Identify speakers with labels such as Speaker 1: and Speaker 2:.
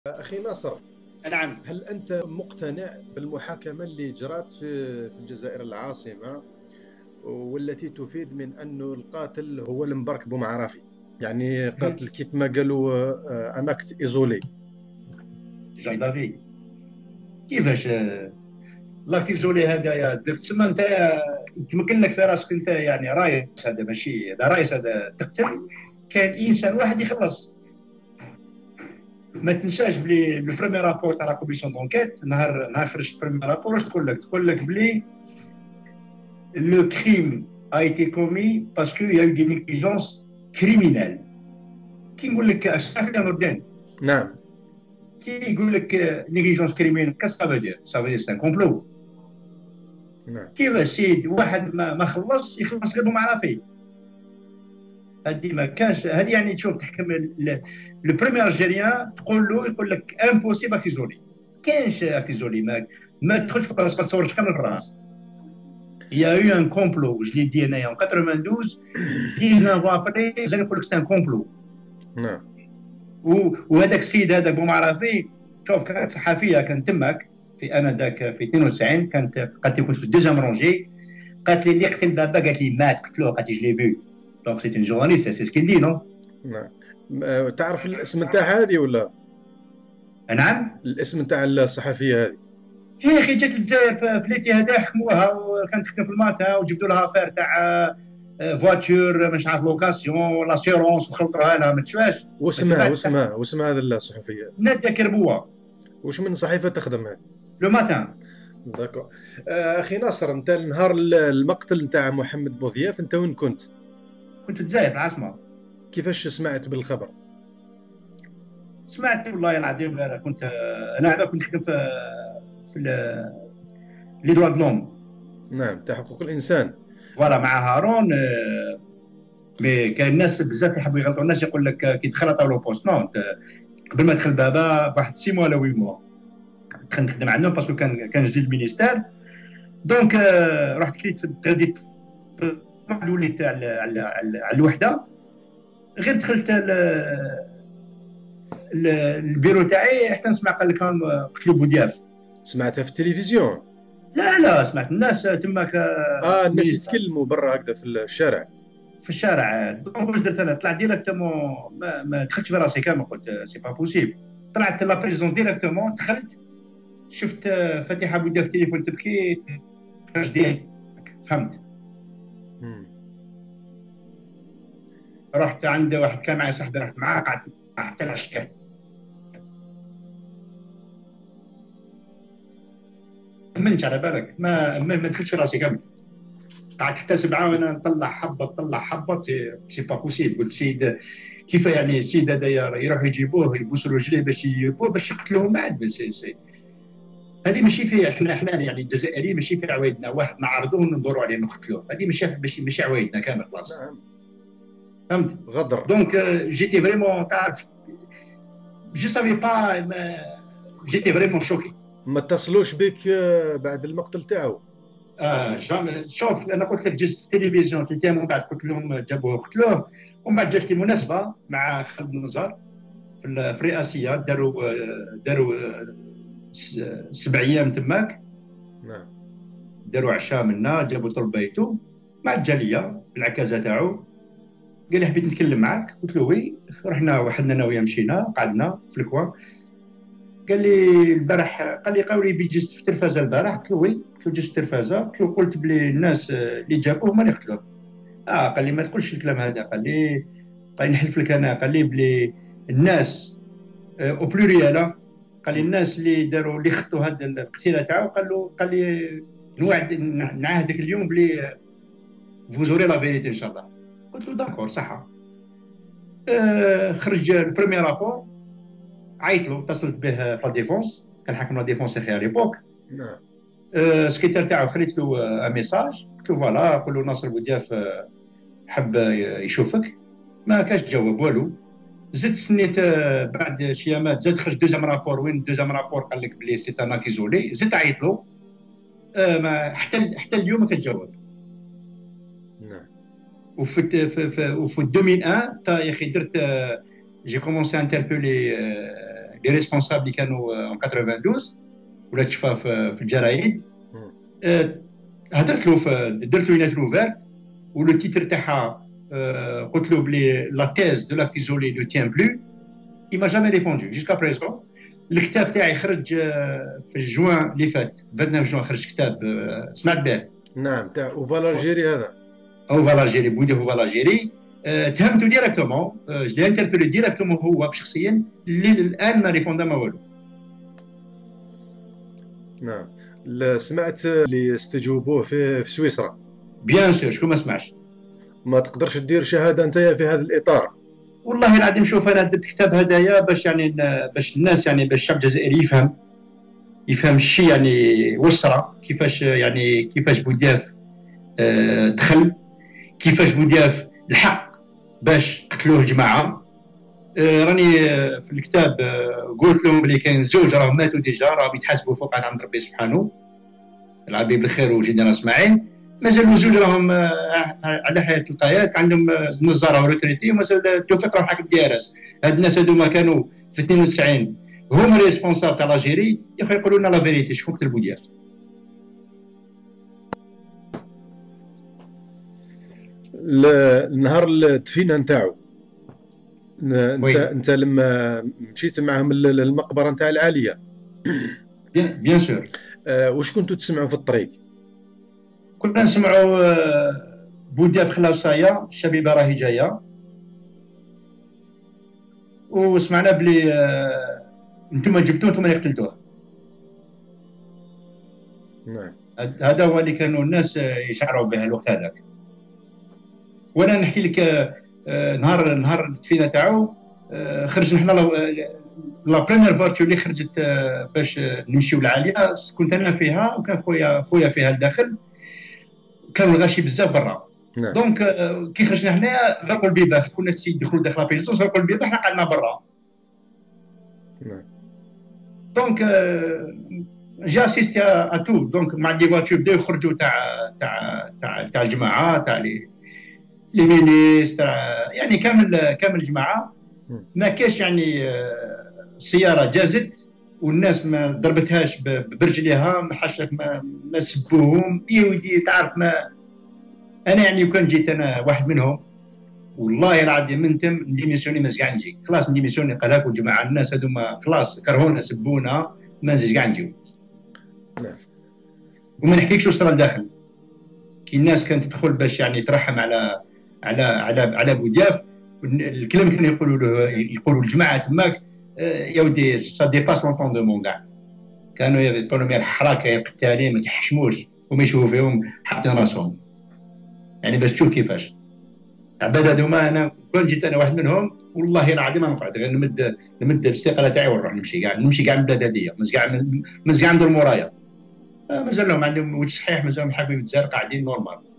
Speaker 1: أخي ناصر،
Speaker 2: نعم.
Speaker 1: هل أنت مقتنع بالمحاكمة اللي جرت في الجزائر العاصمة، والتي تفيد من أن القاتل هو المبرك بومعرافي؟ يعني قاتل كيف ما قالوا ان اكت ايزولي.
Speaker 2: جان دافي كيفاش لاكتيف جولي هذايا درت تسمى انت يتمكن لك في راسك انت يعني رايس، هذا ماشي هذا رايس، هذا تقتل كان انسان واحد يخلص. ما تنساش بلي لو برومي رابور تاع لا كوميسيون دونكيت نهار خرجت البرومي رابور واش تقول لك بلي لو كريم a été commis parce qu'il y a eu des négligences criminelles. كي نقول لك الشافعي نور الدين
Speaker 1: نعم.
Speaker 2: كي يقول لك نيجليجونس كريمينال كاش سافا دير سان كومبلو.
Speaker 1: نعم.
Speaker 2: كيف السيد واحد ما خلص يخلص غير بمعرفي؟ هذه ما كانش، هذه يعني تشوف تحكم لو بريمير الجيريان تقول له يقول لك امبوسيبل اكيزولي. كاينش اكيزولي ما تدخلش في راسك تصورش كامل الراس. Il y a eu un complot, je l'ai dit en 92, 19 ans après, je نقول لك c'est un complot.
Speaker 1: نعم.
Speaker 2: وهذاك السيد هذاك بومعرفي شوف كانت صحفيه كانت تماك في انا ذاك في 92 قالت لي كنت في الدوزيام رونجي، قالت لي اللي قتل بابا قالت لي مات قتلوه، قالت لي جو لي فيو دونك سيت اون جورناليست سي سكي دي نو.
Speaker 1: نعم. تعرف الاسم نتاع هذه ولا؟
Speaker 2: نعم.
Speaker 1: الاسم نتاع الصحفية هذه؟
Speaker 2: هي اخي جات للجزائر في ليتي هذا حكموها وكانت تخدم في الماتا وجبدوا لها فار تاع فواتور مش عارف لوكاسيون لاسيورونس وخلطوها لها ما تشواش.
Speaker 1: واسمها هذا الصحفية
Speaker 2: ناديه كربوه.
Speaker 1: وش من صحيفة تخدم هذه؟
Speaker 2: لو ماتان.
Speaker 1: داكو. اخي ناصر، انت نهار المقتل نتاع محمد بوذياف انت وين كنت؟
Speaker 2: كنت في الجزائر في العاصمه.
Speaker 1: كيفاش سمعت بالخبر؟
Speaker 2: سمعت والله العظيم غير كنت انا كنت نخدم في لي دوا دلوم.
Speaker 1: نعم، تاع حقوق الانسان.
Speaker 2: فوالا مع هارون. مي كاين الناس بزاف يحبوا يغلطوا الناس، يقول لك كي دخل طاولو بوست نو قبل ما دخل بابا بواحد 6 موا ولا 8 موا دخل نخدم عندهم باسكو كان جديد المينيستير. دونك رحت كريت غادي وليت على الوحده. غير دخلت البيرو تاعي حتى نسمع قال لك قتلوا بودياف.
Speaker 1: سمعتها في التلفزيون؟
Speaker 2: لا سمعت الناس تماك.
Speaker 1: الناس يتكلموا برا هكذا في الشارع.
Speaker 2: في الشارع. دونك واش درت انا؟ طلعت ديريكتومون ما دخلتش في راسي كامل، قلت سي با بوسيبل. طلعت لا بريزونس ديريكتومون، دخلت شفت فاتحه بودياف في التليفون تبكي، خرج فهمت. رحت عند واحد كان معي صاحبي، رحت معاه قعدت حتى العشيه منش على بالك ما دخلتش في راسي كامل. قعدت حتى 7 وانا نطلع حبه سي با بوسيبل. قلت سيد كيف يعني السيد هذا يروحوا يجيبوه يبوسوا رجليه باش يجيبوه باش يقتلوه بعد. هذه ماشي فيها احنا يعني الجزائريين ماشي في عوايدنا واحد نعرضوه وندوروا عليه نقتلوه، هذه ماشي عوايدنا كامل خلاص. فهمت.
Speaker 1: غدر.
Speaker 2: دونك جيتي فريمون تعرف جو سافي با جيتي فريمون شوكي.
Speaker 1: ما اتصلوش بك بعد المقتل تاعو؟
Speaker 2: شوف انا قلت لك جزء التلفزيون تلتين من بعد قلت لهم جابوه قتلوه، ومن بعد جات لي مناسبه مع خالد النزار في الرئاسيه، داروا 7 ايام تماك.
Speaker 1: نعم.
Speaker 2: داروا عشاء منا، جابوا طلب بيتو مع الجاليه بالعكازه تاعو. قال لي حبيت نتكلم معاك، قلت له وي. رحنا وحدنا انا وياه مشينا قعدنا في الكوان. قال لي البارح، قال لي قاولي بيجست في التلفازه البارح. قلت له وي. قلت له جست في التلفازه، قلت له قلت بلي الناس اللي جابوه هما اللي قتلوه. قال لي ما تقولش الكلام هذا. قال لي نحلف لك انا، قال لي بلي الناس او بلوريال، قال لي الناس اللي خطوا هذا القتيله تاعو، قال لي نوعد نعاهدك اليوم بلي فوزوري لا فيريتي ان شاء الله. قلت له داكور صح. خرج البرومي رابور، عيط له، اتصلت به في لا ديفونس، كان حاكم لا ديفونس اخي على ليبوك.
Speaker 1: نعم.
Speaker 2: السكرتير تاعو خليت له ميساج، قلت له فوالا قول له ناصر بودياف حب يشوفك. ما كاش جواب والو. زدت سنيت بعد شي ايامات زاد خرج دوزيام رابور. وين الدوزيام رابور قال لك بلي سي ان اكيزولي. زدت عيط له، ما حتى اليوم ما كتجاوب.
Speaker 1: نعم.
Speaker 2: وفي 2001 يا اخي درت جي كومونسي انتربولي لي ريسبونسابل اللي كانوا ان 92 ولا تشفى في الجرايد. هدرت له درت له نيت اوفيرت ولو تيتر تاعها قلت له بلي لا تيز دو لاك ايزولي دو تيان بلو. il m'a jamais répondu jusqu'à présent. الكتاب تاعي خرج في جوان اللي فات 29 جوان خرج كتاب سمعت به.
Speaker 1: نعم تاع اوفال الجيري هذا.
Speaker 2: اوفال الجيري بودي اوفال الجيري تهمته ديريكتومون جو لي انتربيلي ديريكتومون هو شخصيا اللي الان ما ريبوندا ما والو.
Speaker 1: نعم سمعت اللي استجوبوه في سويسرا.
Speaker 2: بيان سور شكون ما سمعش.
Speaker 1: ما تقدرش دير شهاده انت في هذا الاطار؟
Speaker 2: والله العظيم شوف انا درت كتاب هدايا باش يعني باش الناس يعني باش الشعب الجزائري يفهم الشيء يعني وصرة كيفاش بودياف دخل كيفاش بودياف الحق باش قتلوه الجماعه. راني في الكتاب قلت لهم بلي كاين زوج راهم ماتوا ديجا راهم يتحاسبوا فوق عند ربي سبحانه العبي بالخير وجدنا اسماعيل. مازالوا زوج راهم على حياه القياد عندهم نزاره وريتريتي ومازال توفيق راه حاكم ديارس. هاد الناس هذوما كانوا في 92 هما ريسبونسابل تاع لاجيري يقولوا لنا لا فيريتي شكون قتل بودياف.
Speaker 1: النهار الدفينه نتاعو انت لما مشيت معهم للمقبره نتاع العاليه
Speaker 2: بيان سور
Speaker 1: واش كنتوا تسمعوا في الطريق؟
Speaker 2: كنا نسمعوا بودياف خلاصايا الشبيبه راهي جايه وسمعنا بلي انتم جبتوه انتم اللي قتلتوه.
Speaker 1: نعم
Speaker 2: هذا هو اللي كانوا الناس يشعروا به الوقت هذاك. وانا نحكي لك نهار الدفينه تاعو خرج نحن لا بريمير فورتو اللي خرجت باش نمشيو للعاليه كنت انا فيها وكان خويا فيها لداخل كانوا الغاشي بزاف برا.
Speaker 1: نعم.
Speaker 2: دونك كي خرجنا هنايا غلقوا البيبان كنا يدخلوا داخل لابيزون غلقوا البيبان حنا قعدنا برا.
Speaker 1: نعم.
Speaker 2: دونك جا اسيستي ا تو دونك مع لي فواتور بداو يخرجوا تاع الجماعه تاع لي مينيستر يعني كامل الجماعه. ما كاش يعني سياره جازت والناس ما ضربتهاش برجليها ما حاشك ما سبوهم يودي تعرف ما انا يعني وكان جيت انا واحد منهم والله العظيم من تم نديميسيوني ما كاع نجي خلاص نديميسيوني قال لك الجماعه الناس هذوما خلاص كرهونا سبونا ما نزيد كاع نجيو.
Speaker 1: نعم.
Speaker 2: وما نحكيكش واش صرا لداخل كي الناس كانت تدخل باش يعني ترحم على بودياف الكلام كانوا يقولوا الجماعه تماك يا ودي سا ديباس لونطوندمون كاع كانوا يقولوا لهم الحراكه يا القتالين ما تحشموش وما يشوفوا فيهم حاطين راسهم يعني باش تشوف كيفاش عباد هذوما. انا كون جيت انا واحد منهم والله العظيم ما نقعد غير نمد الاستقاله تاعي ونروح نمشي كاع البلاد هذيا مازال ندور مورايا مازال لهم عندهم وجه صحيح مازال حابين يتزار قاعدين نورمال.